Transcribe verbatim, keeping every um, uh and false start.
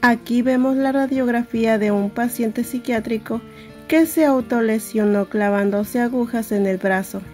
Aquí vemos la radiografía de un paciente psiquiátrico que se autolesionó clavándose agujas en el brazo.